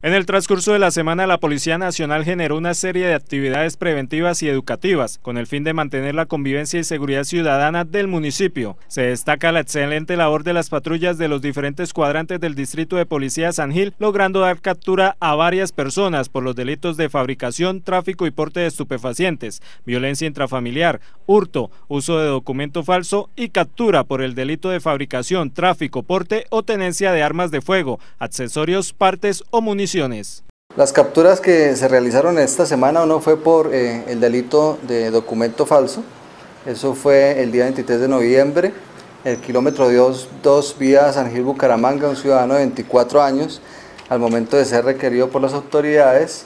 En el transcurso de la semana, la Policía Nacional generó una serie de actividades preventivas y educativas con el fin de mantener la convivencia y seguridad ciudadana del municipio. Se destaca la excelente labor de las patrullas de los diferentes cuadrantes del Distrito de Policía San Gil, logrando dar captura a varias personas por los delitos de fabricación, tráfico y porte de estupefacientes, violencia intrafamiliar, hurto, uso de documento falso y captura por el delito de fabricación, tráfico, porte o tenencia de armas de fuego, accesorios, partes o municiones. Las capturas que se realizaron esta semana, uno fue por el delito de documento falso. Eso fue el día 23 de noviembre, el kilómetro 2 vía San Gil Bucaramanga. Un ciudadano de 24 años, al momento de ser requerido por las autoridades,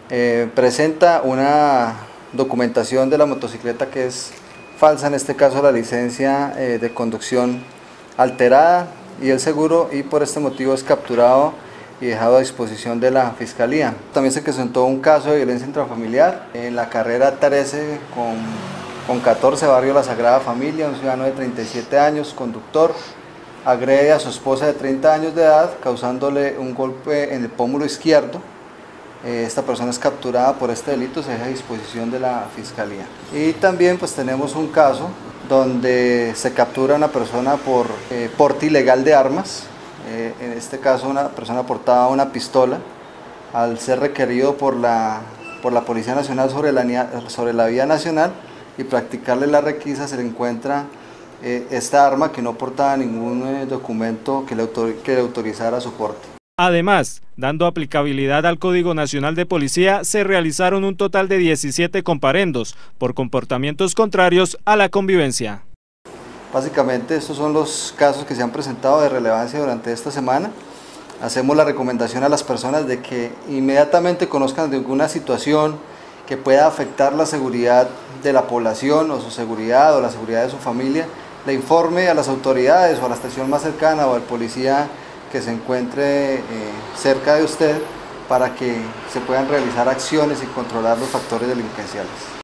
presenta una documentación de la motocicleta que es falsa, en este caso la licencia de conducción alterada y el seguro, y por este motivo es capturado y dejado a disposición de la Fiscalía. También se presentó un caso de violencia intrafamiliar en la carrera 13 con 14, barrio La Sagrada Familia. Un ciudadano de 37 años, conductor, agrede a su esposa de 30 años de edad, causándole un golpe en el pómulo izquierdo. Esta persona es capturada por este delito, se deja a disposición de la Fiscalía. Y también pues tenemos un caso donde se captura a una persona por porte ilegal de armas. En este caso una persona portaba una pistola. Al ser requerido por la Policía Nacional sobre la vía nacional y practicarle la requisa, se le encuentra esta arma que no portaba ningún documento que le autorizara su porte. Además, dando aplicabilidad al Código Nacional de Policía, se realizaron un total de 17 comparendos por comportamientos contrarios a la convivencia. Básicamente estos son los casos que se han presentado de relevancia durante esta semana. Hacemos la recomendación a las personas de que inmediatamente conozcan de alguna situación que pueda afectar la seguridad de la población o su seguridad o la seguridad de su familia, le informe a las autoridades o a la estación más cercana o al policía que se encuentre cerca de usted, para que se puedan realizar acciones y controlar los factores delincuenciales.